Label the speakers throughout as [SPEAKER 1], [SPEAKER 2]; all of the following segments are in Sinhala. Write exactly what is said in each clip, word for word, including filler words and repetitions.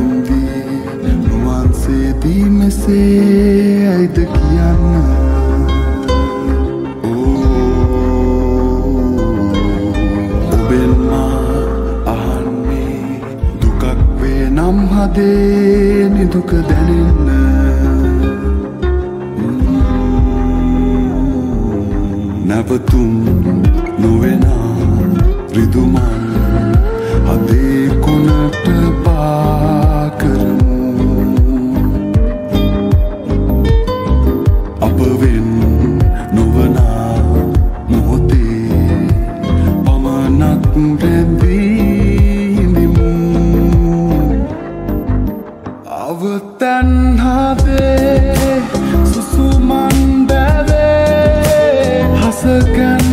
[SPEAKER 1] විඳී නුවන්සේදී මෙසේ ඇයිද කියන්න ඔබෙන් මා අහන්නේ දුකක් වේ නම් හදේ නිදුක දැනෙන්න නැවතුම් නොවෙනා රිදුමන් හදේ කොනට පා කරමු අප වෙන් නොවනා මොහොතේ පමණක් රැඳීනිමු අවතන් හදේ සුසුමන් බැවේ හසකන්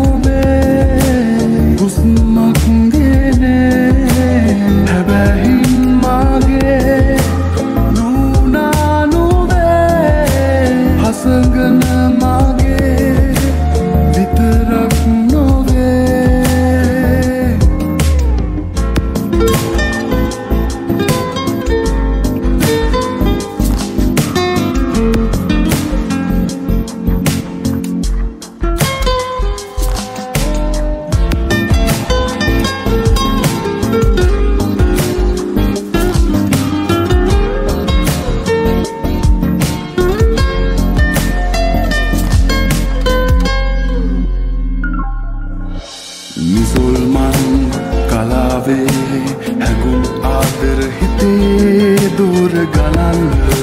[SPEAKER 1] නිසොල්මන් කලාවේ හැඟුම් ආදර හිතේ දුර ගලන්න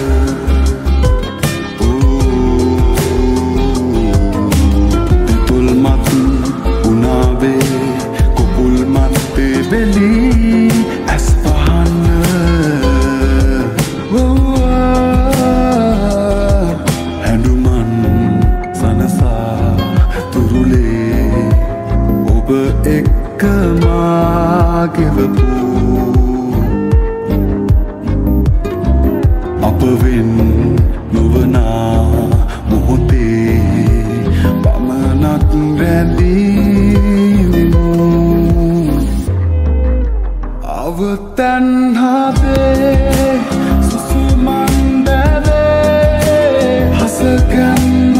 [SPEAKER 1] දෙතුල් මත් උනාවේ කොපුල් මත්තේ වෙලී ඇස් පහන්න හැඬුමන් සනසා තුරුලේ ඔබ එක්ක මා ගෙවපු අප වෙන් නොවනා මොහොතේ පමණක් රැඳීනිමු අවතන් හදේ සුසුමන් බැවේ හසකන්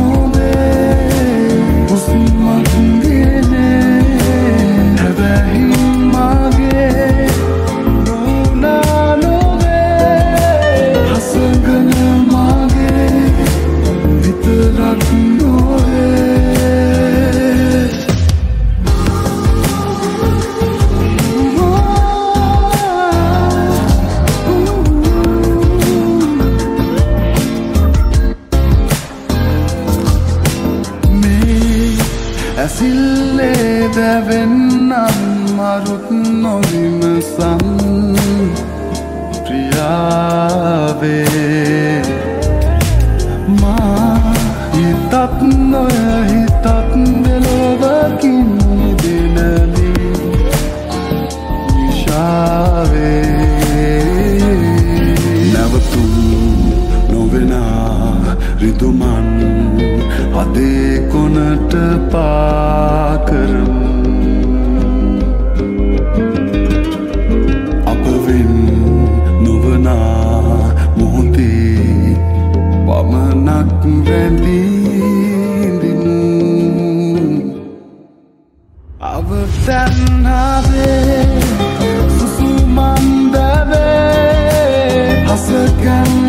[SPEAKER 1] ඇසිල්ලේ දැවෙන්නම් මරුත් නොවිමසන් ප්‍රියාවේ මා හිතත් නොය හිතත් දෙලොවකින් නිදෙනලි නිශාවේ නැවතුම් නොවෙනා රිදුමන් හදේ කොනට පා කරමු අප වෙන් නොවනා මොහොතේ පමණක් රැඳීනිමු අවතන් හදේ සුසුමන් බැවේ හසකන්